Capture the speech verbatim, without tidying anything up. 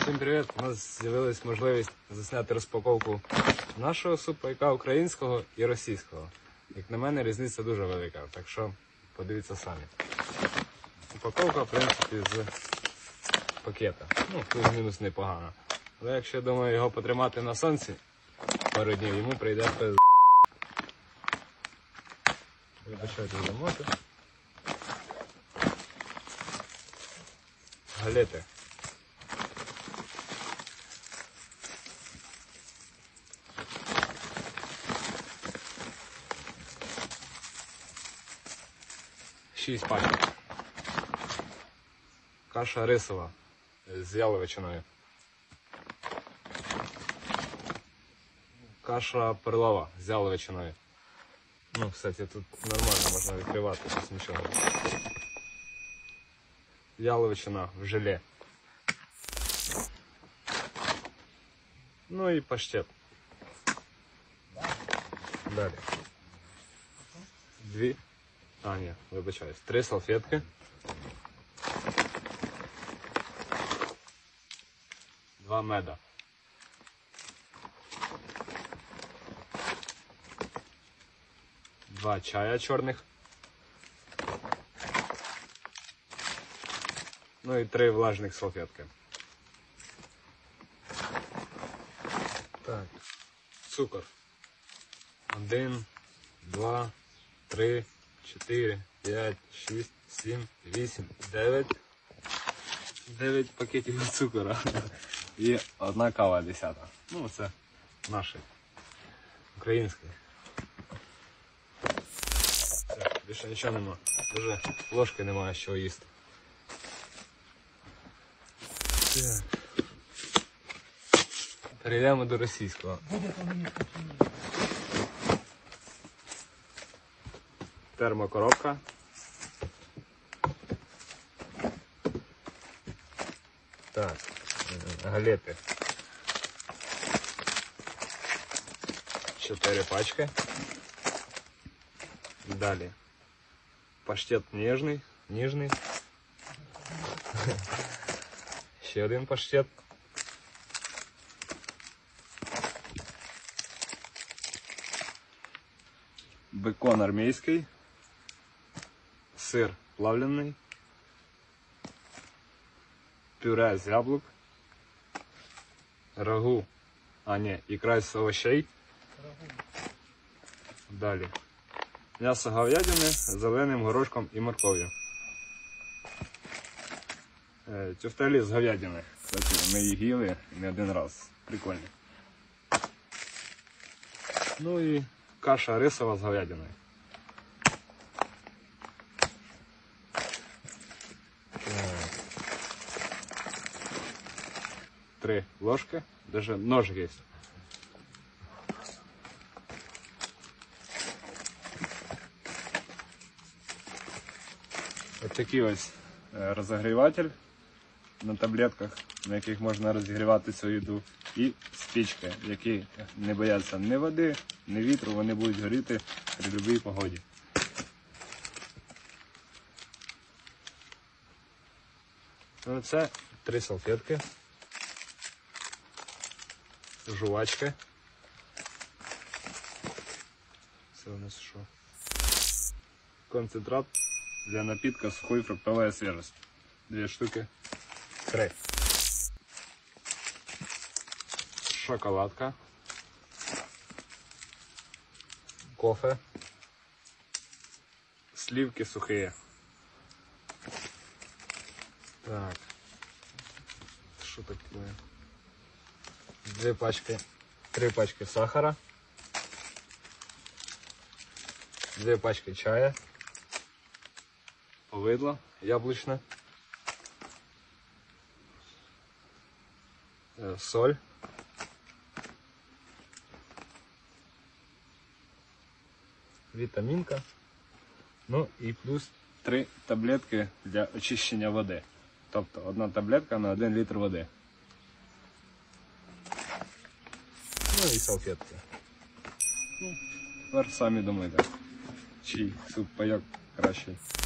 Всім привіт! У нас з'явилась можливість засняти розпаковку нашого сухпайка українського і російського. Як на мене, різниця дуже велика, так що подивіться самі. Упаковка, в принципі, з пакета. Ну, плюс-мінус непогано. Але якщо, я думаю, його потримати на сонці пару днів, йому прийде пиз... Вибачайте за мотор. Галети. Шість пачок. Каша рисова з яловичиною. Каша перлова з яловичиною. Ну, кстати, тут нормально можна відкривати, тут нічого. Яловичина в желе. Ну і паштет. Далі. Дві. А, ні, вибачаюсь. Три салфетки. Два меда. Два чая чорних. Ну і три влажних салфетки. Так. Цукор. Один, два, три, чотири, п'ять, шість, сім, вісім, дев'ять. Дев'ять пакетів цукора. І одна кава десята. Ну, це наші. Українські. Так, більше нічого нема. Дуже ложки немає, що їсти. Так. Перейдемо до російського. Термокоробка. Так, галети. Чотири пачки. Далі. Паштет ніжний, ніжний. Ще один паштет. Бекон армійський. Сир плавлений. Пюре з яблук. Рагу. А, ні, ікра з овощей. Далі. М'ясо говядини з зеленим горошком і морков'ю. Тюфтелі з говядини. Кстати, ми їх їли не один раз. Прикольно. Ну і каша рисова з говядиною. Три ложки, даже нож є. Ось такий ось розігріватель на таблетках, на яких можна розігрівати цю їду, і спички, які не бояться ні води, ні вітру, вони будуть горіти при будь-якій погоді. Це три салфетки, жувачки. Це у нас що? Концентрат для напитка сухой фруктовая свежесть. Две штуки. Три. Шоколадка. Кофе. Сливки сухие. Так. Что такое? Две пачки. Три пачки сахара. Две пачки чая. Повидло яблучне. Соль. Вітамінка. Ну і плюс три таблетки для очищення води. Тобто одна таблетка на один літр води. Ну і салфетки. Ну, тепер самі думайте, чий сухпайок кращий.